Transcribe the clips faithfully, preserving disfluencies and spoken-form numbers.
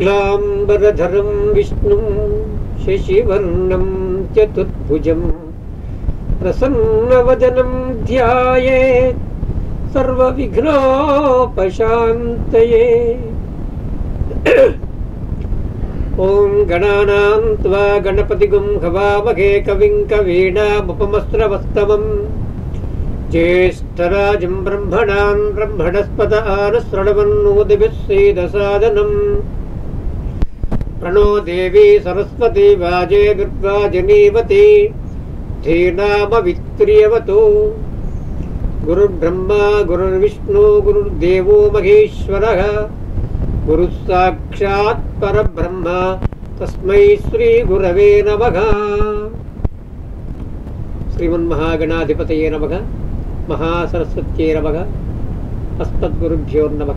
శుక్లాంబరధరం విష్ణుం శశివర్ణం చతుర్భుజం ప్రసన్నవదనం ధ్యాయేత్ సర్వవిఘ్నోపశాంతయే. ఓం గణానాం త్వా గణపతిగుం హవామహే కవిం కవీనాముపమస్రవస్తమం జ్యేష్ఠరాజం బ్రహ్మణాన్ బ్రహ్మణస్పద ఆనశ్రణవన్నోదిభిः సేదసాదనం. ప్రణో దేవీ సరస్వతి వాజే దుర్గాజనీవతి ధీనామవిత్రియవతు. గురుర్బ్రహ్మా గురుర్విష్ణు గురుర్దేవో మహేశ్వరః గురుః సాక్షాత్ పరబ్రహ్మ తస్మై శ్రీ గురవే నమః. శ్రీమన్మహాగణాధిపతయే నమః. మహాసరస్వత్యై నమః. అస్మద్గురుభ్యో నమః.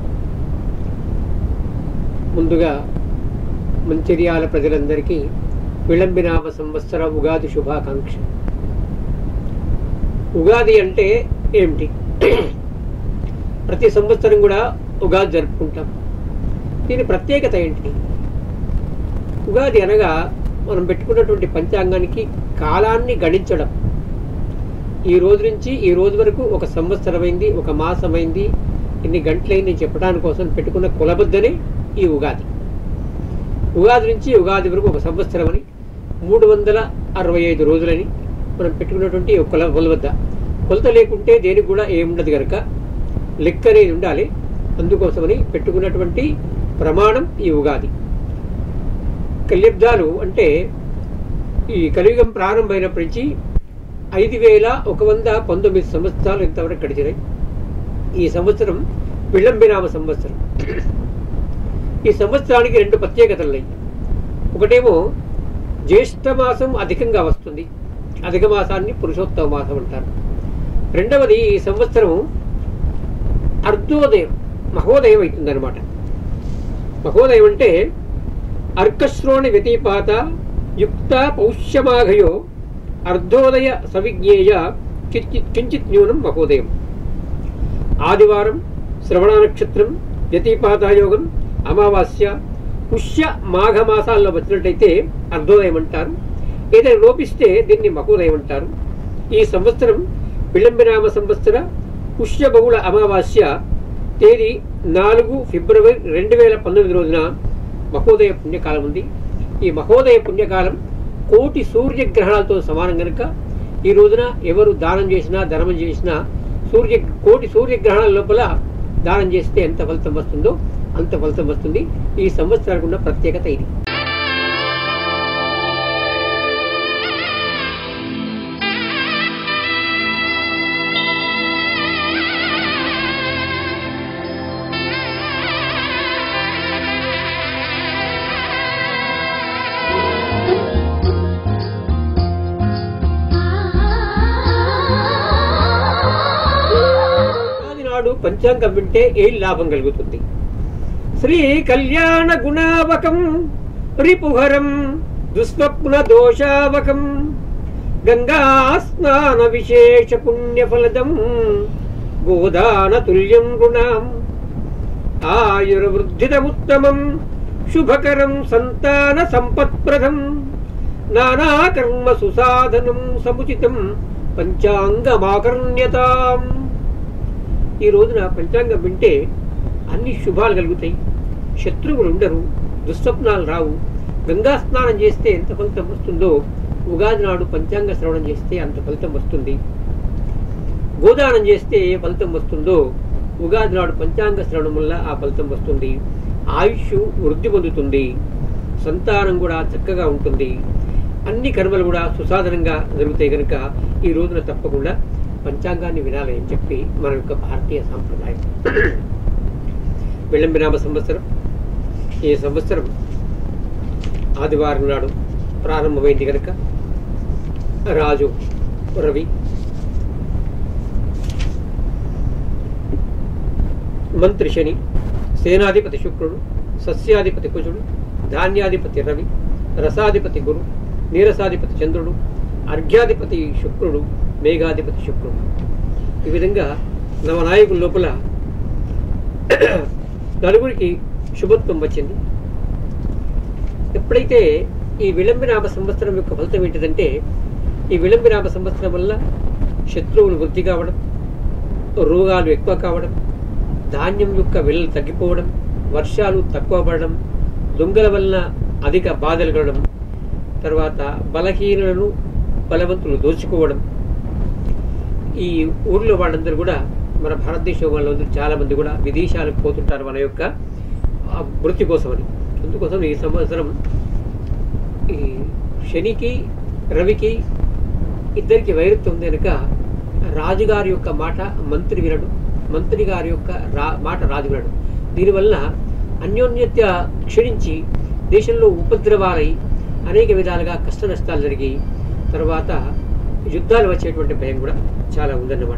ముందుగా మంచిర్యాల ప్రజలందరికీ విళంబినామ సంవత్సర ఉగాది శుభాకాంక్ష. ఉగాది అంటే ఏమిటి? ప్రతి సంవత్సరం కూడా ఉగాది జరుపుకుంటాం. దీని ప్రత్యేకత ఏంటి? ఉగాది అనగా మనం పెట్టుకున్నటువంటి పంచాంగానికి కాలాన్ని గణించడం. ఈ రోజు నుంచి ఈ రోజు వరకు ఒక సంవత్సరమైంది, ఒక మాసమైంది, ఇన్ని గంటలైంది చెప్పడానికి కోసం పెట్టుకున్న కొలబద్దనే ఈ ఉగాది. ఉగాది నుంచి ఉగాది వరకు ఒక సంవత్సరం అని, మూడు వందల అరవై ఐదు రోజులని మనం పెట్టుకున్నటువంటి కొల కొలబద్ద. కొలత లేకుంటే దేనికి కూడా ఏముండదు కనుక లెక్క అనేది ఉండాలి. అందుకోసమని పెట్టుకున్నటువంటి ప్రమాణం ఈ ఉగాది. కలియుగాలు అంటే ఈ కలియుగం ప్రారంభమైనప్పటి నుంచి ఐదు వేల ఒక వంద పంతొమ్మిది సంవత్సరాలు ఇంతవరకు గడిచినాయి. ఈ సంవత్సరం విళంబినామ సంవత్సరం. ఈ సంవత్సరానికి రెండు ప్రత్యేకతలు ఉన్నాయి. ఒకటేమో జ్యేష్ఠ మాసం అధికంగా వస్తుంది. అధిక మాసాన్ని పురుషోత్తమ మాసం అంటారు. రెండవది ఈ సంవత్సరం అర్ధోదయం మహోదయం అవుతుందన్నమాట. మహోదయం అంటే అర్కశ్రోణి వ్యతిపాత యుక్త పౌష్యమాఘయో అర్ధోదయ సవిజ్ఞేయ కించిత్ కించిత్ న్యూనం మహోదయం. ఆదివారం, శ్రవణ నక్షత్రం, వ్యతిపాతయోగం, అమావాస్య, పుష్య మాఘ మాసాల్లో వచ్చినట్టయితే అర్ధోదయం అంటారు. ఏదైనా లోపిస్తే దీన్ని మహోదయం అంటారు. ఈ సంవత్సరం విళంబినామ సంవత్సర పుష్య బహుళ అమావాస్య తేదీ నాలుగు ఫిబ్రవరి రెండు వేల పంతొమ్మిది రోజున మహోదయ పుణ్యకాలం ఉంది. ఈ మహోదయ పుణ్యకాలం కోటి సూర్యగ్రహణాలతో సమానం కనుక ఈ రోజున ఎవరు దానం చేసినా ధర్మం చేసినా సూర్య కోటి సూర్యగ్రహణాల లోపల దానం చేస్తే ఎంత ఫలితం వస్తుందో అంత ఫలితం వస్తుంది. ఈ సంవత్సరానికి ఉన్న ప్రత్యేకత ఇది. పంచాంగం వింటే ఏ లాభం కలుగుతుంది? శ్రీ కళ్యాణ గుణావకం రిపుహరం దుస్వప్న దోషావకం గంగా స్నాన విశేష పుణ్యఫలదం గోదాన తుల్యం గుణాం ఆయుర్వృద్ధిదముత్తమం శుభకరం సంతాన సంపత్ప్రదం నానాకర్మ సుసాధనం సముచితం పంచాంగమాకర్ణ్యతాం. ఈ రోజున పంచాంగం వింటే అన్ని శుభాలు కలుగుతాయి. శత్రువులు ఉండరు, దుస్వప్నాలు రావు. గంగా స్నానం చేస్తే ఎంత ఫలితం వస్తుందో ఉగాది నాడు పంచాంగ శ్రవణం చేస్తే అంత ఫలితం వస్తుంది. గోదానం చేస్తే ఏ ఫలితం వస్తుందో ఉగాది నాడు పంచాంగ శ్రవణం వల్ల ఆ ఫలితం వస్తుంది. ఆయుష్ వృద్ధి పొందుతుంది. సంతానం కూడా చక్కగా ఉంటుంది. అన్ని కర్మలు కూడా సుసాధనంగా జరుగుతాయి కనుక ఈ రోజున తప్పకుండా పంచాంగాన్ని వినాలి అని చెప్పి మన యొక్క భారతీయ సాంప్రదాయం. విళంబినామ సంవత్సరం ఈ సంవత్సరం ఆదివారం నాడు ప్రారంభమైంది కనుక రాజు రవి, మంత్రి శని, సేనాధిపతి శుక్రుడు, సస్యాధిపతి కుజుడు, ధాన్యాధిపతి రవి, రసాధిపతి గురు, నీరసాధిపతి చంద్రుడు, అర్ఘ్యాధిపతి శుక్రుడు, మేఘాధిపతి శుక్రుడు. ఈ విధంగా నవనాయకుల లోపల నలుగురికి శుభత్వం వచ్చింది. ఎప్పుడైతే ఈ విళంబినామ సంవత్సరం యొక్క ఫలితం ఏంటిదంటే, ఈ విళంబినామ సంవత్సరం వల్ల శత్రువులు వృద్ధి కావడం, రోగాలు ఎక్కువ కావడం, ధాన్యం యొక్క విలువలు తగ్గిపోవడం, వర్షాలు తక్కువ పడడం, దొంగల వలన అధిక బాధలు కలగడం, తర్వాత బలహీనులను బలవంతులు దోచుకోవడం. ఈ ఊర్లో వాళ్ళందరూ కూడా మన భారతదేశం వాళ్ళందరూ చాలా మంది కూడా విదేశాలకు పోతుంటారు మన యొక్క వృత్తి కోసమని. అందుకోసం ఈ సంవత్సరం ఈ శనికి రవికి ఇద్దరికి వైరుత్వం ఉంది కనుక రాజుగారి యొక్క మాట మంత్రి వినడు, మంత్రి గారి యొక్క రా మాట రాజు వినడు. దీనివల్ల అన్యోన్యత క్షీణించి దేశంలో ఉపద్రవాలై అనేక విధాలుగా కష్ట నష్టాలు జరిగి తర్వాత యుద్ధాలు వచ్చేటువంటి భయం కూడా చాలా ఉందన్నమాట.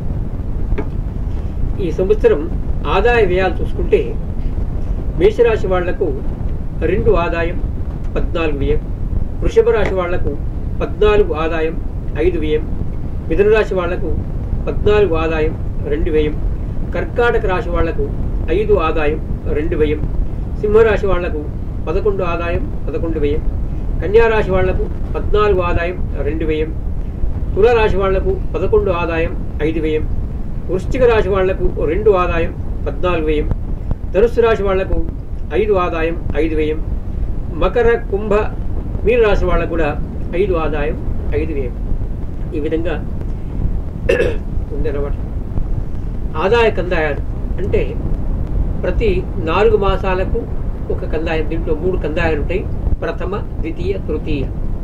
ఈ సంవత్సరం ఆదాయ వ్యయాలు చూసుకుంటే మేషరాశి వాళ్లకు రెండు ఆదాయం పద్నాలుగు వ్యయం, వృషభ రాశి వాళ్లకు పద్నాలుగు ఆదాయం ఐదు వ్యయం, మిథున రాశి వాళ్లకు పద్నాలుగు ఆదాయం రెండు వ్యయం, కర్కాటక రాశి వాళ్లకు ఐదు ఆదాయం రెండు వ్యయం, సింహరాశి వాళ్లకు పదకొండు ఆదాయం పదకొండు వ్యయం, కన్యారాశి వాళ్లకు పద్నాలుగు ఆదాయం రెండు వ్యయం, తులారాశి వాళ్లకు పదకొండు ఆదాయం ఐదు వ్యయం, వృశ్చిక రాశి వాళ్లకు రెండు ఆదాయం పద్నాలుగు వ్యయం, ధనుస్సు రాశి వాళ్లకు ఐదు ఆదాయం ఐదు వ్యయం, మకర కుంభ మీన రాశి వాళ్ళకు కూడా ఐదు ఆదాయం ఐదు వ్యయం. ఈ విధంగా ఉందన్నమాట. ఆదాయ కందాయాలు అంటే ప్రతి నాలుగు మాసాలకు ఒక కందాయం. దీంట్లో మూడు కందాయాలు ఉంటాయి, ప్రథమ ద్వితీయ తృతీయ.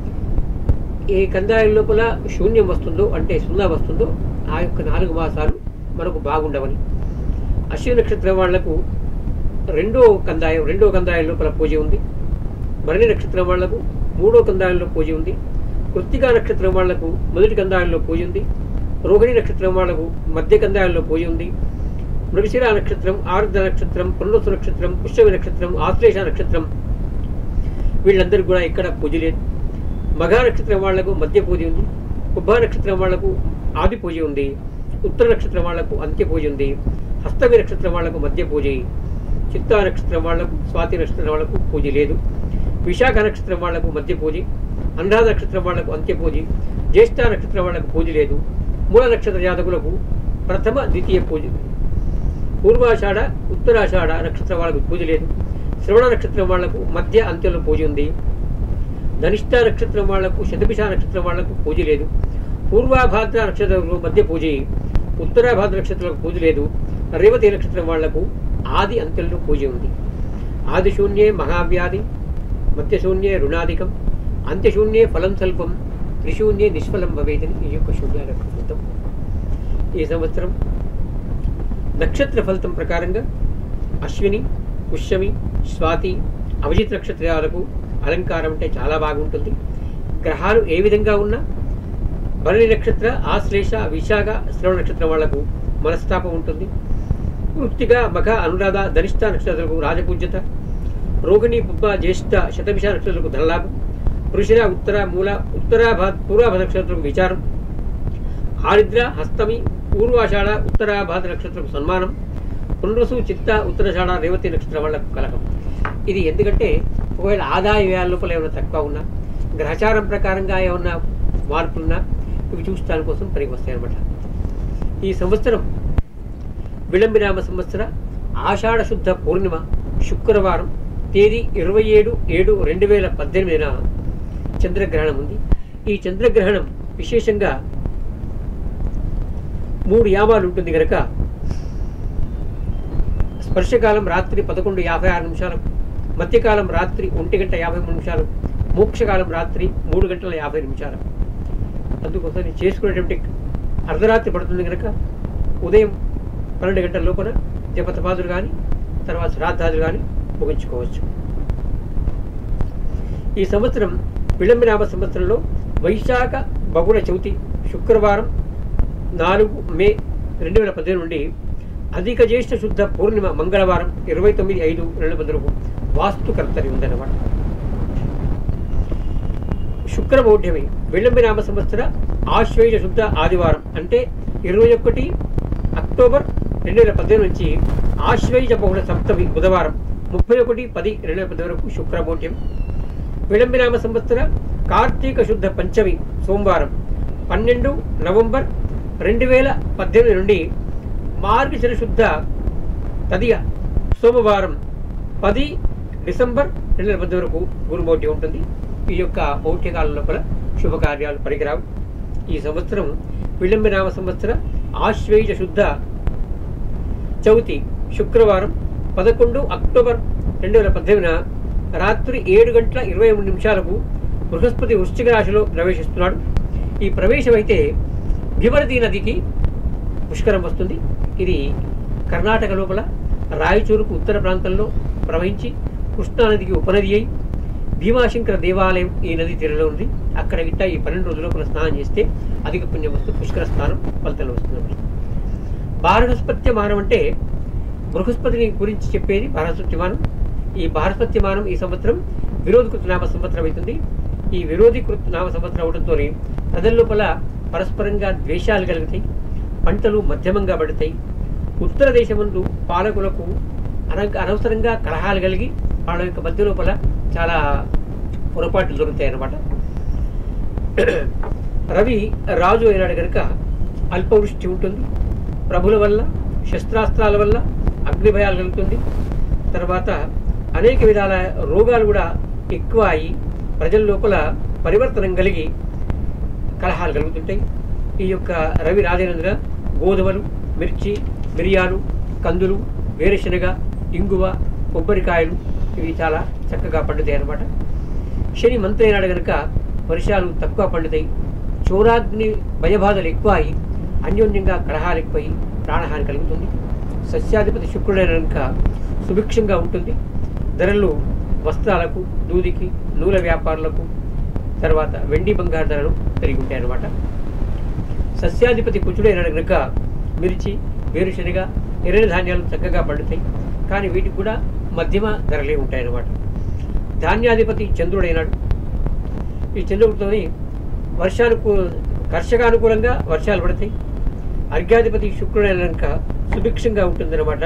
ఏ కందాయం లోపల శూన్యం వస్తుందో అంటే సున్నా వస్తుందో ఆ యొక్క నాలుగు మాసాలు మనకు బాగుండవని. అశ్విని నక్షత్రం వాళ్లకు రెండో కందాయం రెండో కందాయం లోపల పూజ ఉంది. భరణి నక్షత్రం వాళ్లకు మూడో కందాయంలో పూజ ఉంది. కృత్తికా నక్షత్రం వాళ్లకు మొదటి కందాయంలో పూజ ఉంది. రోహిణి నక్షత్రం వాళ్లకు మధ్య కందాయంలో పూజ ఉంది. మృగశిర నక్షత్రం, ఆరుద్ర నక్షత్రం, పునరుసు నక్షత్రం, పుష్యమి నక్షత్రం, ఆశ్లేష నక్షత్రం వీళ్ళందరికీ కూడా ఇక్కడ పూజ లేదు. మఘ నక్షత్రం వాళ్లకు మధ్య పూజ ఉంది. కుబ్బ నక్షత్రం వాళ్లకు ఆది పూజ ఉంది. ఉత్తర నక్షత్రం వాళ్లకు అంత్య పూజ ఉంది. హస్తమి నక్షత్రం వాళ్లకు మధ్య పూజ. చిత్తా నక్షత్రం వాళ్లకు, స్వాతి నక్షత్రం వాళ్లకు పూజ లేదు. విశాఖ నక్షత్రం వాళ్లకు మధ్య పూజ. అనురాధ నక్షత్రం వాళ్లకు అంత్య పూజ. జ్యేష్ఠ నక్షత్రం వాళ్లకు పూజ లేదు. మూల నక్షత్ర జాతకులకు ప్రథమ ద్వితీయ పూజ. పూర్వాషాఢ ఉత్తరాషాఢ నక్షత్రం వాళ్లకు పూజ లేదు. శ్రవణ నక్షత్రం వాళ్లకు మధ్య అంత్యంలో పూజ ఉంది. ధనిష్ట నక్షత్రం వాళ్లకు, శతభిష నక్షత్రం వాళ్లకు పూజ లేదు. పూర్వాభాద్ర నక్షత్రంలో మధ్య పూజ. ఉత్తరాభాద్ర నక్షత్రాలకు పూజ లేదు. రేవతి నక్షత్రం వాళ్లకు ఆది అంత్యంలో పూజ ఉంది. ఆది శూన్యే మహావ్యాధి, మధ్య శూన్యే రుణాధికం, అంత్యశూన్యే ఫలం స్వల్పం, త్రిశూన్యే నిష్ఫలం భవేదని ఈ యొక్క శూన్యాల ఫలితం. ఈ సంవత్సరం నక్షత్ర ఫలితం ప్రకారంగా అశ్విని, పుష్యమి, స్వాతి, అభిజిత్ నక్షత్రాలకు అలంకారం అంటే చాలా బాగుంటుంది. గ్రహాలు ఏ విధంగా ఉన్నా భరణి నక్షత్ర, ఆశ్లేష, విశాఖ, శ్రవణ నక్షత్రం వాళ్లకు మనస్తాపం ఉంటుంది. వృత్తిక, మఖ, అనురాధ, ధనిష్ట నక్షత్రాలకు రాజపూజ్యత. రోహిణి, పుబ్బ, జ్యేష్ఠ, శతభిష నక్షత్రాలకు ధనలాభం. వృషిర, ఉత్తర, మూల, ఉత్తరాభాద్, పూర్వాభ నక్షత్రాలకు విచారం. ఆరిద్ర, హస్తమి, పూర్వాషాఢ, ఉత్తరాభాద నక్షత్రాలకు సన్మానం. పునరుసు, చిత్త, ఉత్తరాషాఢ, రేవతి నక్షత్రం వాళ్లకు కలకం. ఇది ఎందుకంటే ఒకవేళ ఆదాయ వ్యయాల లోపల ఏమైనా తక్కువ ఉన్నా, గ్రహచారం ప్రకారంగా ఏమన్నా మార్పులున్నా ఇవి చూడటానికి కోసం పనికి వస్తాయి అన్నమాట. ఈ సంవత్సరం విళంబినామ సంవత్సర ఆషాఢ శుద్ధ పూర్ణిమ శుక్రవారం తేదీ ఇరవై ఏడు ఏడు రెండు వేల పద్దెనిమిదిన చంద్రగ్రహణం ఉంది. ఈ చంద్రగ్రహణం విశేషంగా మూడు యామాలు ఉంటుంది కనుక స్పర్శకాలం రాత్రి పదకొండు యాభై ఆరు నిమిషాలకు, మధ్యకాలం రాత్రి ఒంటి గంట యాభై మూడు నిమిషాలు, మోక్షకాలం రాత్రి మూడు గంటల యాభై నిమిషాలు. అందుకోసం నేను చేసుకునేటువంటి అర్ధరాత్రి పడుతుంది కనుక ఉదయం పన్నెండు గంటల లోపల జపతపాదులు కానీ తర్వాత శ్రాద్ధాదులు కానీ ముగించుకోవచ్చు. ఈ సంవత్సరం విళంబినామ సంవత్సరంలో వైశాఖ బహుళ చవితి శుక్రవారం నాలుగు మే రెండు వేల పద్దెనిమిది నుండి అధిక జ్యేష్ఠ శుద్ధ పూర్ణిమ మంగళవారం ఇరవై తొమ్మిది ఐదు రెండు పదలకు వాస్తు కర్తరి ఉందన్నమాట. శుక్రమౌఢ్యమి విళంబినామ సంవత్సర ఆశ్వేజ శుద్ధ ఆదివారం అంటే ఇరవై ఒకటి అక్టోబర్ రెండు వేల పద్దెనిమిది నుంచి ఆశ్వేజ బహుళ సప్తమి బుధవారం ముప్పై ఒకటి పది రెండు వేల పద్దెనిమిది వరకు శుక్రమౌఢ్యం. విళంబినామ సంవత్సర కార్తీక శుద్ధ పంచమి సోమవారం పన్నెండు నవంబర్ రెండు వేల పద్దెనిమిది నుండి మార్గశిర శుద్ధ తదియ సోమవారం పది డిసెంబర్ రెండు వేల పద్దెనిమిది వరకు గురుమౌఢ్య ఉంటుంది. ఈ యొక్క మౌఢ్యకాలం లోపల శుభకార్యాలు పనికిరావు. ఈ సంవత్సరం విళంబినామ సంవత్సర ఆశ్వేజ శుద్ధ చవితి శుక్రవారం పదకొండు అక్టోబర్ రెండు వేల పద్దెనిమిదిన రాత్రి ఏడు గంటల ఇరవై మూడు నిమిషాలకు బృహస్పతి వృశ్చిక రాశిలో ప్రవేశిస్తున్నాడు. ఈ ప్రవేశం అయితే భివరదీ నదికి పుష్కరం వస్తుంది. ఇది కర్ణాటక లోపల రాయచూరుకు ఉత్తర ప్రాంతంలో ప్రవహించి కృష్ణానదికి ఉపనది అయి భీమాశంకర దేవాలయం ఈ నది తీరంలో ఉంది. అక్కడ గిట్ట ఈ పన్నెండు రోజుల లోపల స్నానం చేస్తే అధిక పుణ్యం వస్తూ పుష్కర స్నానం ఫలితంలో వస్తుంది. బారహస్పత్యమానం అంటే బృహస్పతిని గురించి చెప్పేది బారహస్పత్యమానం. ఈ బారహస్పత్యమానం ఈ సంవత్సరం విరోధికృత నామ సంవత్సరం అవుతుంది. ఈ విరోధికృత నామ సంవత్సరం అవడంతో ప్రజల లోపల పరస్పరంగా ద్వేషాలు కలుగుతాయి, పంటలు మధ్యమంగా పడతాయి. ఉత్తర దేశమందు పాలకులకు అన అనవసరంగా కలహాలు కలిగి వాళ్ళ యొక్క మధ్య లోపల చాలా పొరపాట్లు దొరుకుతాయి అన్నమాట. రవి రాజు అయినాడు కనుక అల్పవృష్టి ఉంటుంది. ప్రభుల వల్ల శస్త్రాస్త్రాల వల్ల అగ్ని భయాలు కలుగుతుంది. తర్వాత అనేక విధాల రోగాలు కూడా ఎక్కువ అయి ప్రజల లోపల పరివర్తనం కలిగి కలహాలు కలుగుతుంటాయి. ఈ యొక్క రవి రాజేంద్ర గోధుమలు, మిర్చి, మిరియాలు, కందులు, వేరుశనగ, ఇంగువ, కొబ్బరికాయలు ఇవి చాలా చక్కగా పండుతాయి అన్నమాట. శని మంత్రి అయినాడు కనుక వర్షాలు తక్కువ పండుతాయి. చోరాగ్ని భయబాధలు ఎక్కువ అయి అన్యోన్యంగా కలహాలు ఎక్కువై ప్రాణహాని కలుగుతుంది. సస్యాధిపతి శుక్రుడైన కనుక సుభిక్షంగా ఉంటుంది. ధరలు వస్త్రాలకు, దూదికి, నూల వ్యాపారులకు, తర్వాత వెండి బంగారు ధరలు పెరిగి ఉంటాయి అన్నమాట. సస్యాధిపతి కుచుడైన కనుక మిర్చి, వేరుశనగ, ఎర్రని ధాన్యాలు చక్కగా పండుతాయి. కానీ వీటికి కూడా మధ్యమ ధరలే ఉంటాయన్నమాట. ధాన్యాధిపతి చంద్రుడైనాడు. ఈ చంద్రుడితోని వర్షానుకూ కర్షకానుకూలంగా వర్షాలు పడతాయి. అర్ఘ్యాధిపతి శుక్రుడైన కనుక సుభిక్షంగా ఉంటుందన్నమాట.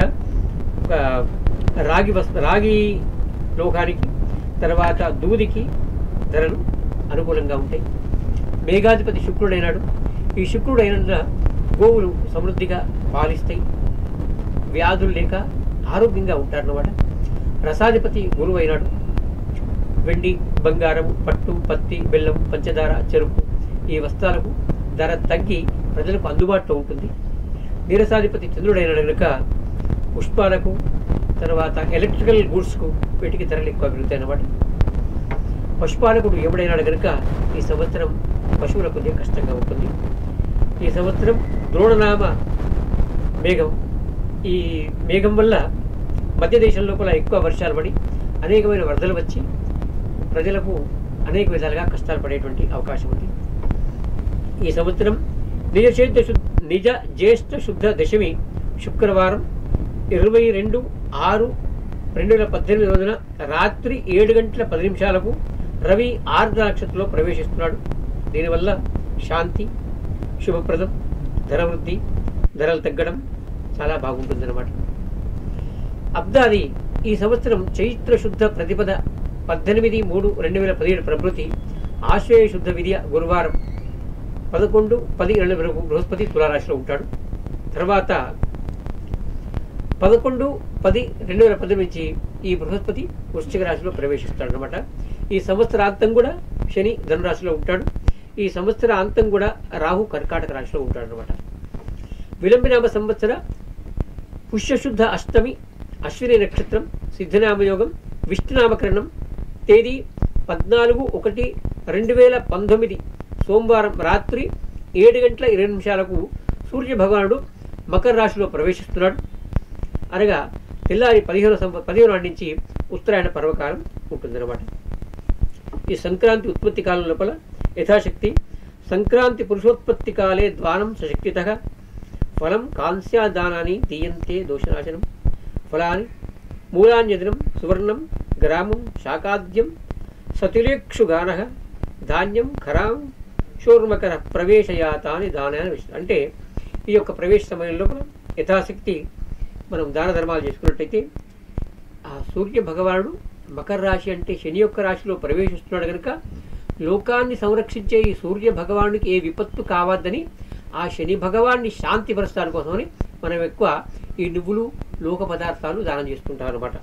రాగి వస్త రాగి లోకానికి, తర్వాత దూదికి ధరలు అనుకూలంగా ఉంటాయి. మేఘాధిపతి శుక్రుడైనాడు. ఈ శుక్రుడైన గోవులు సమృద్ధిగా పాలిస్తాయి. వ్యాధులు లేక ఆరోగ్యంగా ఉంటారన్నమాట. రసాధిపతి గురువు అయినాడు. వెండి, బంగారం, పట్టు, పత్తి, బెల్లం, పంచదార, చెరుకు ఈ వస్త్రాలకు ధర తగ్గి ప్రజలకు అందుబాటులో ఉంటుంది. నీరసాధిపతి చంద్రుడైన కనుక పుష్పాలకు, తర్వాత ఎలక్ట్రికల్ గూడ్స్కు వీటికి ధరలు ఎక్కువ పెరుగుతాయి అన్నమాట. పశుపాలకుడు ఎవడైనాడు కనుక ఈ సంవత్సరం పశువులకు కొద్దిగా కష్టంగా ఉంటుంది. ఈ సంవత్సరం ద్రోణనామ మేఘం. ఈ మేఘం వల్ల మధ్య దేశం లోపల ఎక్కువ వర్షాలు పడి అనేకమైన వరదలు వచ్చి ప్రజలకు అనేక విధాలుగా కష్టాలు పడేటువంటి అవకాశం ఉంది. ఈ సంవత్సరం నిజ జ్యేష్ఠ నిజ జ్యేష్ఠ శుద్ధ దశమి శుక్రవారం ఇరవై రెండు ఆరు రెండు వేల పద్దెనిమిది రోజున రాత్రి ఏడు గంటల పది నిమిషాలకు రవి ఆర్ద్ర నక్షత్రంలో ప్రవేశిస్తున్నాడు. దీనివల్ల శాంతి, శుభప్రదం, ధనవృద్ధి, ధరలు తగ్గడం చాలా బాగుంటుందన్నమాట. అబ్దాది ఈ సంవత్సరం చైత్ర శుద్ధ ప్రతిపద పద్దెనిమిది మూడు రెండు వేల పదిహేడు ప్రభృతి ఆశ్వేయ శుద్ధ విద్య గురువారం పదకొండు పది రెండు వరకు బృహస్పతి తులారాశిలో ఉంటాడు. తర్వాత పదకొండు పది రెండు వేల పద్దెనిమిది నుంచి ఈ బృహస్పతి వృశ్చిక రాశిలో ప్రవేశిస్తాడు అనమాట. ఈ సంవత్సరాంతం కూడా శని ధనురాశిలో ఉంటాడు. ఈ సంవత్సర అంతం కూడా రాహు కర్కాటక రాశిలో ఉంటాడు అనమాట. విలంబినామ సంవత్సర పుష్యశుద్ధ అష్టమి అశ్విని నక్షత్రం సిద్ధనామయోగం విష్ణునామకరణం తేదీ పద్నాలుగు ఒకటి రెండు వేల పంతొమ్మిది సోమవారం రాత్రి ఏడు గంటల ఇరవై నిమిషాలకు సూర్య భగవానుడు మకర రాశిలో ప్రవేశిస్తున్నాడు. అనగా తెల్లారి పదిహేను సంవ పదిహేను నాటి నుంచి ఉత్తరాయణ పర్వకాలం ఉంటుందన్నమాట. ఈ సంక్రాంతి ఉత్పత్తి కాలం లోపల యథాశక్తి సంక్రాంతి పురుషోత్పత్తి కాలే ద్వానం సశక్తిత ఫలం కాంస్యాదానాన్ని దీయంతే దోషనాశనం ఫలాని మూలాన్యదినం సువర్ణం గ్రామం శాకాద్యం సతిలేక్షుగాన ధాన్యం ఖరాం శోర్మకర ప్రవేశయాతాని దానాన్ని విషయం. అంటే ఈ యొక్క ప్రవేశ సమయంలో మనం యథాశక్తి మనం దాన ధర్మాలు చేసుకున్నట్టయితే ఆ సూర్య భగవానుడు మకర రాశి అంటే శని యొక్క రాశిలో ప్రవేశిస్తున్నాడు కనుక లోకాన్ని సంరక్షించే ఈ సూర్య భగవానుడికి ఏ విపత్తు కావద్దని ఆ శని భగవాన్ని శాంతి పరచడం కోసమని మనం ఎక్కువ ఈ నువ్వులు లోక పదార్థాలు దానం చేస్తుంటాం అన్నమాట.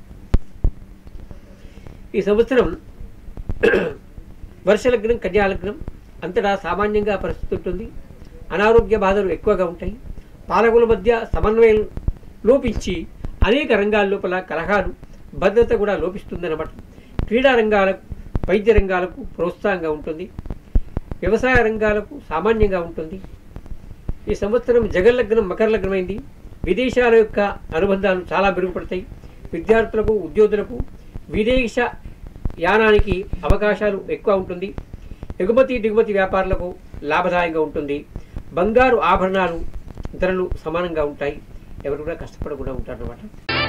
ఈ సంవత్సరం వర్షలగ్నం, కన్యాలగ్నం అంతటా సామాన్యంగా పరిస్థితి ఉంటుంది. అనారోగ్య బాధలు ఎక్కువగా ఉంటాయి. పాలకుల మధ్య సమన్వయం లోపించి అనేక రంగాల లోపల కలహాలు, భద్రత కూడా లోపిస్తుందన్నమాట. క్రీడా రంగాలకు, వైద్య రంగాలకు ప్రోత్సాహంగా ఉంటుంది. వ్యవసాయ రంగాలకు సామాన్యంగా ఉంటుంది. ఈ సంవత్సరం జగల్లగ్నం మకర లగ్నమైంది. విదేశాల యొక్క అనుబంధాలు చాలా మెరుగుపడతాయి. విద్యార్థులకు, ఉద్యోగులకు విదేశ యానానికి అవకాశాలు ఎక్కువ ఉంటుంది. ఎగుమతి దిగుమతి వ్యాపారులకు లాభదాయంగా ఉంటుంది. బంగారు ఆభరణాలు ధరలు సమానంగా ఉంటాయి. ఎవరు కూడా కష్టపడకుండా ఉంటారు అన్నమాట.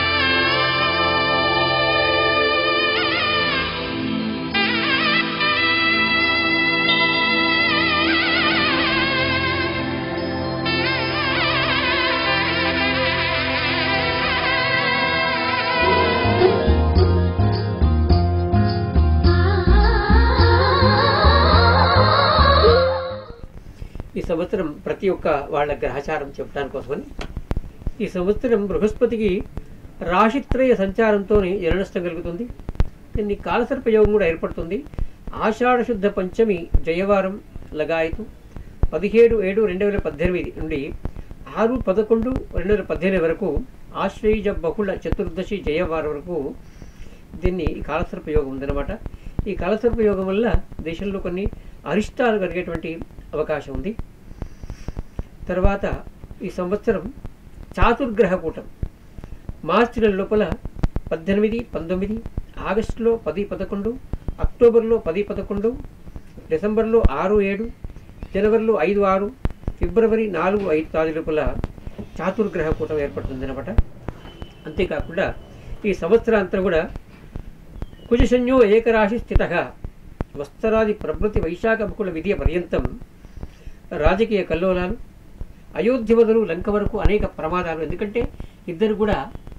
ఈ సంవత్సరం ప్రతి ఒక్క వాళ్ళ గ్రహచారం చెప్పడానికి కోసమని ఈ సంవత్సరం బృహస్పతికి రాశిత్రయ సంచారంతోనే జన నష్టం కలుగుతుంది. దీన్ని కాలసర్పయోగం కూడా ఏర్పడుతుంది. ఆషాఢ శుద్ధ పంచమి జయవారం లగాయతు పదిహేడు ఏడు రెండు వేల పద్దెనిమిది నుండి ఆరు పదకొండు రెండు వేల పద్దెనిమిది వరకు ఆశ్వయుజ బహుళ చతుర్దశి జయవారం వరకు దీన్ని కాలసర్పయోగం ఉందన్నమాట. ఈ కాలసర్పయోగం వల్ల దేశంలో కొన్ని అరిష్టాలు కలిగేటువంటి అవకాశం ఉంది. తర్వాత ఈ సంవత్సరం చాతుర్గ్రహ కూటం మార్చి నెల లోపల పద్దెనిమిది పంతొమ్మిది, ఆగస్టులో పది పదకొండు, అక్టోబర్లో పది పదకొండు, డిసెంబర్లో ఆరు ఏడు, జనవరిలో ఐదు ఆరు, ఫిబ్రవరి నాలుగు ఐదు తారీఖు లోపల చాతుర్గ్రహ కూటం ఏర్పడుతుంది అన్నమాట. అంతేకాకుండా ఈ సంవత్సరాంతం కూడా కుజశన్యో ఏకరాశి స్థిత వస్త్రాది ప్రభృతి వైశాఖ బహుళ విధియ పర్యంతం రాజకీయ కల్లోలాలు, అయోధ్య వదలు లంక వరకు అనేక ప్రమాదాలు. ఎందుకంటే ఇద్దరు కూడా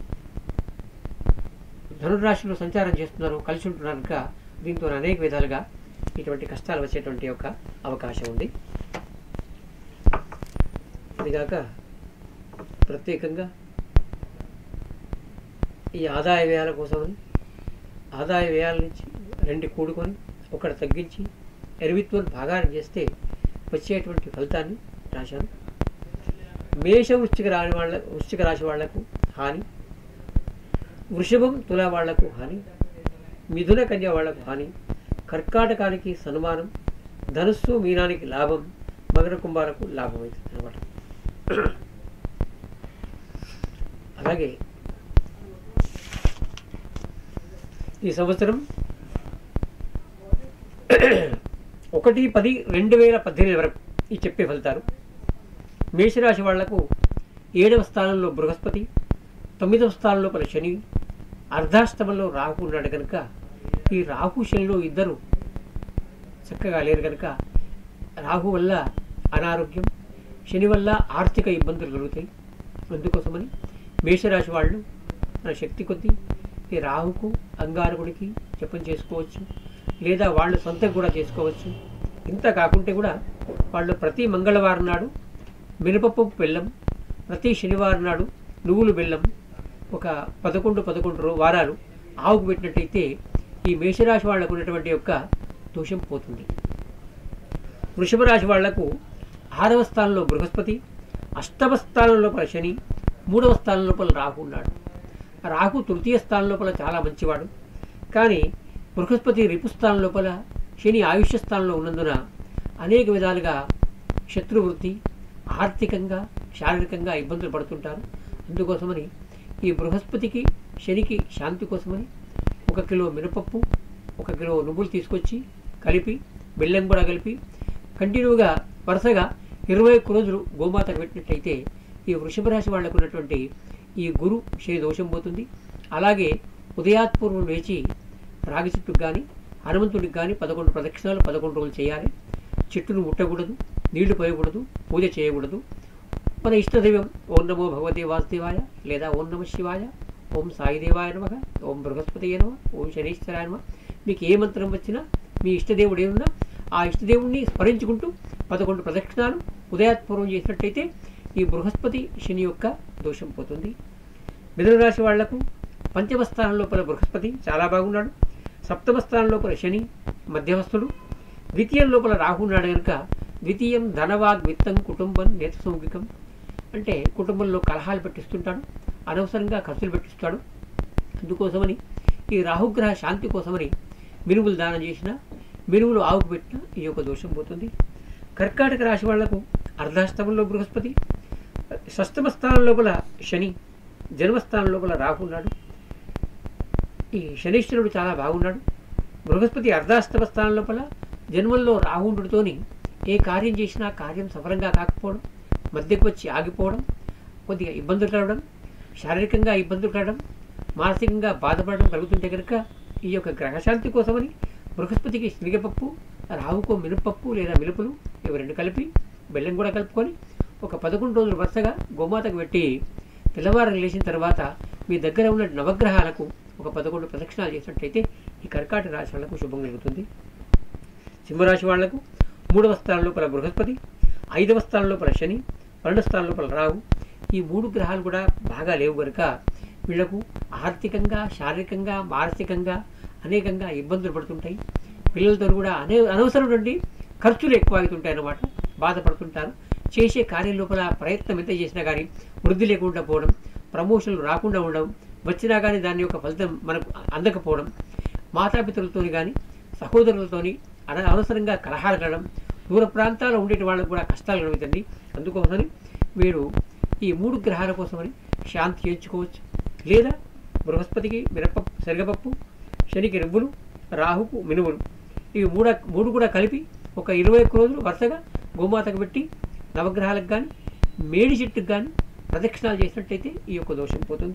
ధనురాశిలో సంచారం చేస్తున్నారు, కలిసి ఉంటున్నారు కనుక దీంతో అనేక విధాలుగా ఇటువంటి కష్టాలు వచ్చేటువంటి ఒక అవకాశం ఉంది. అదిగాక ప్రత్యేకంగా ఈ ఆదాయ వ్యయాల కోసమని ఆదాయ వ్యయాల నుంచి రెండు కూడుకొని ఒకటి తగ్గించి ఎరువిత్వం భాగాన్ని చేస్తే వచ్చేటువంటి ఫలితాన్ని రాశాను. మేష వృశ్చిక రాశి వాళ్ళ వృశ్చిక రాశి వాళ్లకు హాని, వృషభం తుల వాళ్లకు హాని, మిథున కన్య వాళ్లకు హాని, కర్కాటకానికి సన్మానం, ధనుస్సు మీనానికి లాభం, మకర కుంభాలకు లాభం అవుతుంది అన్నమాట. అలాగే ఈ సంవత్సరం ఒకటి పది రెండు వేల పద్దెనిమిది వరకు ఈ చెప్పే ఫలితాలు. మేషరాశి వాళ్లకు ఏడవ స్థానంలో బృహస్పతి, తొమ్మిదవ స్థానంలో పలు శని, అర్ధాష్టమంలో రాహు ఉన్నాడు కనుక ఈ రాహు శనిలో ఇద్దరు చక్కగా లేరు కనుక రాహు వల్ల అనారోగ్యం, శని వల్ల ఆర్థిక ఇబ్బందులు కలుగుతాయి. అందుకోసమని మేషరాశి వాళ్ళు మన శక్తి కొద్దీ ఈ రాహుకు అంగారకుడికి జపం చేసుకోవచ్చు, లేదా వాళ్ళు సొంతంగా కూడా చేసుకోవచ్చు. ఇంత కాకుంటే కూడా వాళ్ళు ప్రతి మంగళవారం నాడు మినపప్పు బెల్లం, ప్రతి శనివారం నాడు నువ్వులు బెల్లం ఒక పదకొండు పదకొండు వారాలు ఆవుకు పెట్టినట్టయితే ఈ మేషరాశి వాళ్లకు ఉన్నటువంటి యొక్క దోషం పోతుంది. వృషభ రాశి వాళ్లకు ఆరవ స్థానంలో బృహస్పతి, అష్టమ స్థానం లోపల శని, మూడవ స్థానం లోపల రాహు ఉన్నాడు. రాహు తృతీయ స్థానం లోపల చాలా మంచివాడు, కానీ బృహస్పతి రిపుస్థానం లోపల శని ఆయుష్య స్థానంలో ఉన్నందున అనేక విధాలుగా శత్రువృత్తి, ఆర్థికంగా శారీరకంగా ఇబ్బందులు పడుతుంటారు. అందుకోసమని ఈ బృహస్పతికి శనికి శాంతి కోసమని ఒక కిలో మినపప్పు, ఒక కిలో నువ్వులు తీసుకొచ్చి కలిపి బెల్లం కూడా కలిపి కంటిన్యూగా వరుసగా ఇరవై ఒక్క రోజులు గోమాతకు పెట్టినట్లయితే ఈ వృషభ రాశి వాళ్లకు ఉన్నటువంటి ఈ గురు శని దోషం పోతుంది. అలాగే ఉదయాత్పూర్వం లేచి రాగి చెట్టుకు కానీ హనుమంతుడికి కానీ పదకొండు ప్రదక్షిణాలు పదకొండు రోజులు చేయాలి. చెట్టును ముట్టకూడదు, నీళ్లు పోయకూడదు, పూజ చేయకూడదు. మన ఇష్టదైవం ఓం నమో భగవతే వాసుదేవాయ లేదా ఓం నమ శివాయ, ఓం సాయిదేవాయ నమః, ఓం బృహస్పతియే నమః, ఓం శనీశ్వరాయ నమః. మీకు ఏ మంత్రం వచ్చినా మీ ఇష్టదేవుడు ఏమున్నా ఆ ఇష్టదేవుడిని స్మరించుకుంటూ పదకొండు ప్రదక్షిణాలు ఉదయాత్పూర్వం చేసినట్టయితే ఈ బృహస్పతి శని యొక్క దోషం పోతుంది. మిథున రాశి వాళ్లకు పంచమ స్థానం లోపల బృహస్పతి చాలా బాగున్నాడు. సప్తమ స్థానం లోపల శని మధ్యవస్థుడు. ద్వితీయం లోపల రాహు ఉన్నాడు కనుక ద్వితీయం ధనవాగ్ విత్తం కుటుంబం నేత్రసౌగికం అంటే కుటుంబంలో కలహాలు పెట్టిస్తుంటాడు, అనవసరంగా ఖర్చులు పెట్టిస్తాడు. అందుకోసమని ఈ రాహుగ్రహ శాంతి కోసమని మినుములు దానం చేసిన, మినుములు ఆవుకు పెట్టిన ఈ యొక్క దోషం పోతుంది. కర్కాటక రాశి వాళ్లకు అర్ధాష్టమంలో బృహస్పతి, షష్టమ స్థానం లోపల శని, జన్మస్థానం లోపల రాహు ఉన్నాడు. ఈ శనీశ్వరుడు చాలా బాగున్నాడు. బృహస్పతి అర్ధాష్టమ స్థానం లోపల జన్మంలో రాహుండుతోని ఏ కార్యం చేసినా కార్యం సఫలంగా కాకపోవడం, మధ్యకు వచ్చి ఆగిపోవడం, కొద్దిగా ఇబ్బందులు కలగడం, శారీరకంగా ఇబ్బందులు కలగడం, మానసికంగా బాధపడడం కలుగుతుంటే కనుక ఈ యొక్క గ్రహశాంతి కోసమని బృహస్పతికి శనగపప్పు, రాహుకు మినపప్పు లేదా మిలుపులు ఇవి రెండు కలిపి బెల్లం కూడా కలుపుకొని ఒక పదకొండు రోజులు వరుసగా గోమాతకు పెట్టి తెల్లవారు లేచిన తర్వాత మీ దగ్గర ఉన్న నవగ్రహాలకు ఒక పదకొండు ప్రదక్షిణాలు చేసినట్లయితే ఈ కర్కాటక రాశి వాళ్లకు శుభం కలుగుతుంది. సింహరాశి వాళ్లకు మూడవ స్థానం లోపల బృహస్పతి, ఐదవ స్థానం లోపల శని, పన్నెండవ స్థానం లోపల రాహు. ఈ మూడు గ్రహాలు కూడా బాగా లేవు కనుక వీళ్లకు ఆర్థికంగా, శారీరకంగా, మానసికంగా అనేకంగా ఇబ్బందులు పడుతుంటాయి. పిల్లలతో కూడా అనే అనవసరం నుండి ఖర్చులు ఎక్కువ అవుతుంటాయి అన్నమాట. బాధపడుతుంటారు. చేసే కార్యం లోపల ప్రయత్నం ఎంత చేసినా కానీ వృద్ధి లేకుండా పోవడం, ప్రమోషన్లు రాకుండా ఉండడం, వచ్చినా కానీ దాని యొక్క ఫలితం మనకు అందకపోవడం, మాతాపితలతోని కానీ సహోదరులతోని అన అనవసరంగా కలహాలు కలగడం, దూర ప్రాంతాల్లో ఉండే వాళ్ళకు కూడా కష్టాలు కలుగుతుంది. అందుకోసమని మీరు ఈ మూడు గ్రహాల కోసమని శాంతి చేయించుకోవచ్చు. లేదా బృహస్పతికి మినపప్పు, శనగపప్పు, శనికి నువ్వులు, రాహుకు మినుములు ఇవి మూడ మూడు కూడా కలిపి ఒక ఇరవై ఒక్క రోజులు వరుసగా గోమాతకు పెట్టి నవగ్రహాలకు కానీ మేడి చెట్టుకు కానీ ప్రదక్షిణాలు చేసినట్టయితే ఈ యొక్క దోషం పోతుంది.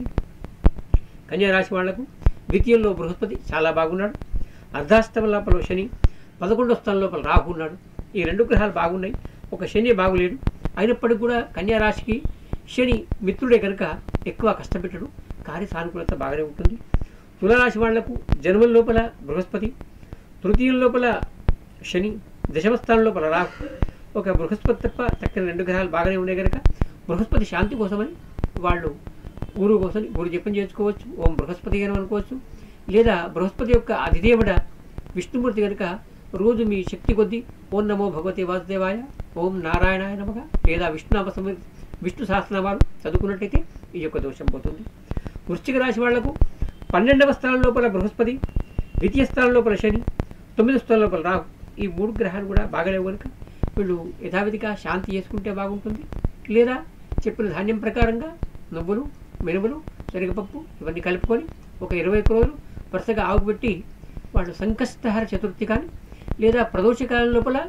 కన్యారాశి వాళ్లకు ద్వితీయంలో బృహస్పతి చాలా బాగున్నాడు. అర్ధాష్టమ లోపల శని, పదకొండవ స్థానం లోపల రాహు ఉన్నాడు. ఈ రెండు గ్రహాలు బాగున్నాయి. ఒక శని బాగులేడు. అయినప్పటికీ కూడా కన్యారాశికి శని మిత్రుడే కనుక ఎక్కువ కష్టపెట్టడు. కార్య సానుకూలత బాగానే ఉంటుంది. తులారాశి వాళ్లకు జన్మం లోపల బృహస్పతి, తృతీయం లోపల శని, దశమ స్థానం లోపల రాహు. ఒక బృహస్పతి తప్ప చక్కని రెండు గ్రహాలు బాగానే ఉన్నాయి కనుక బృహస్పతి శాంతి కోసమని వాళ్ళు గురు కోసం గురు జపం చేసుకోవచ్చు. ఓం బృహస్పతి అని అనుకోవచ్చు. లేదా బృహస్పతి యొక్క అధిదేవత విష్ణుమూర్తి కనుక రోజు మీ శక్తి కొద్దీ ఓం నమో భగవతే వాసుదేవాయ, ఓం నారాయణాయ నమః లేదా విష్ణునామ సమీ విష్ణు సహస్రనామాలు చదువుకున్నట్టయితే ఈ యొక్క దోషం పోతుంది. వృశ్చిక రాశి వాళ్లకు పన్నెండవ స్థానం లోపల బృహస్పతి, ద్వితీయ స్థానం లోపల శని, తొమ్మిదవ స్థానం లోపల రాహు. ఈ మూడు గ్రహాలు కూడా బాగలేవు కనుక వీళ్ళు యథావిధిగా శాంతి చేసుకుంటే బాగుంటుంది. లేదా చెప్పిన ధాన్యం ప్రకారంగా నువ్వులు, మినుములు, శనగపప్పు ఇవన్నీ కలుపుకొని ఒక ఇరవై ఒక్క రోజులు వరుసగా ఆవుకు పెట్టి వాళ్ళు సంకష్టహర చతుర్థి కానీ లేదా ప్రదోషకాలం లోపల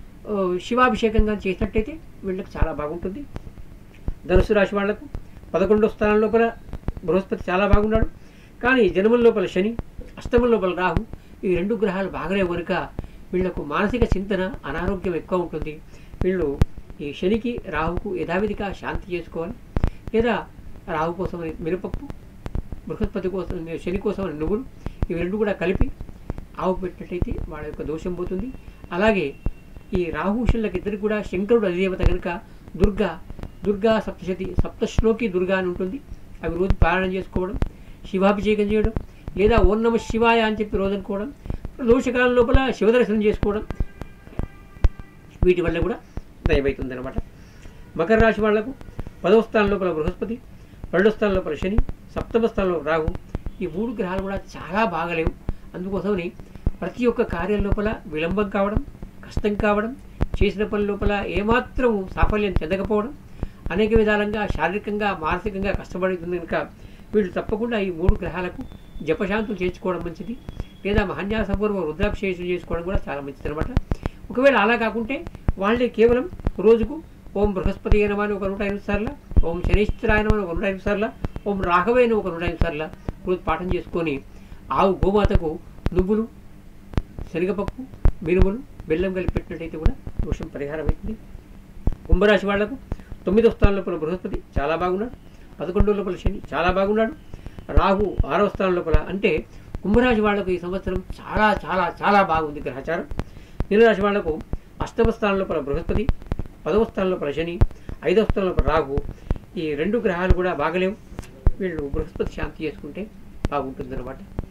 శివాభిషేకం కానీ చేసినట్టయితే వీళ్ళకి చాలా బాగుంటుంది. ధనుసు రాశి వాళ్లకు పదకొండవ స్థానం లోపల బృహస్పతి చాలా బాగున్నాడు. కానీ జన్మం లోపల శని, అష్టమం లోపల రాహు ఈ రెండు గ్రహాలు బాగానే కనుక వీళ్లకు మానసిక చింతన, అనారోగ్యం ఎక్కువ ఉంటుంది. వీళ్ళు ఈ శనికి, రాహుకు యథావిధిగా శాంతి చేసుకోవాలి. లేదా రాహు కోసమని మినపప్పు, బృహస్పతి కోసం శని కోసమని నువ్వులు ఇవి రెండు కూడా కలిపి ఆవు పెట్టినట్టయితే వాళ్ళ యొక్క దోషం పోతుంది. అలాగే ఈ రాహు శనులకు ఇద్దరికి కూడా శంకరుడు అధిదేవత కనుక దుర్గా దుర్గా సప్తశతి సప్తశ్లోకి దుర్గా అని ఉంటుంది. అవి రోజు పారాయణం చేసుకోవడం, శివాభిషేకం చేయడం, లేదా ఓం నమ శివాయ అని చెప్పి రోజు అనుకోవడం, దోషకాలం లోపల శివదర్శనం చేసుకోవడం వీటి వల్ల కూడా దయమవుతుంది అనమాట. మకర రాశి వాళ్లకు పదవ స్థానం లోపల బృహస్పతి, పన్నెండవ స్థానం లోపల శని, సప్తమ స్థానంలో రాహు. ఈ మూడు గ్రహాలు కూడా చాలా బాగలేవు. అందుకోసమని ప్రతి ఒక్క కార్యం లోపల విలంబం కావడం, కష్టం కావడం, చేసిన పని లోపల ఏమాత్రం సాఫల్యం చెందకపోవడం, అనేక విధాలంగా శారీరకంగా, మానసికంగా కష్టపడుతుంది కనుక వీళ్ళు తప్పకుండా ఈ మూడు గ్రహాలకు జపశాంతులు చేర్చుకోవడం మంచిది. లేదా మహాన్యాసపూర్వ రుద్రాభిషేకం చేసుకోవడం కూడా చాలా మంచిది అనమాట. ఒకవేళ అలా కాకుంటే వాళ్ళే కేవలం రోజుకు ఓం బృహస్పతి అయిన అని ఒక నూట ఎనిమిది సార్ల, ఓం శనీశ్వరాయన ఒక నూట ఎనిమిది సార్ల, ఓం రాఘవైన ఒక నూట ఎనిమిది సార్ల రోజు పాఠం చేసుకొని ఆవు గోమాతకు నువ్వులు, శనగపప్పు, మినుములు, బెల్లం కలిపి పెట్టినట్టయితే కూడా దోషం పరిహారం అవుతుంది. కుంభరాశి వాళ్లకు తొమ్మిదో స్థానం లోపల బృహస్పతి చాలా బాగున్నాడు. పదకొండో లోపల శని చాలా బాగున్నాడు. రాహు ఆరవ స్థానం లోపల. అంటే కుంభరాశి వాళ్లకు ఈ సంవత్సరం చాలా చాలా చాలా బాగుంది గ్రహచారం. మీనరాశి వాళ్లకు అష్టమ స్థానం లోపల బృహస్పతి, పదవ స్థానం లోపల శని, ఐదవ స్థానం లోపల రాహు. ఈ రెండు గ్రహాలు కూడా బాగలేవు. వీళ్ళు బృహస్పతి శాంతి చేసుకుంటే బాగుంటుందన్నమాట.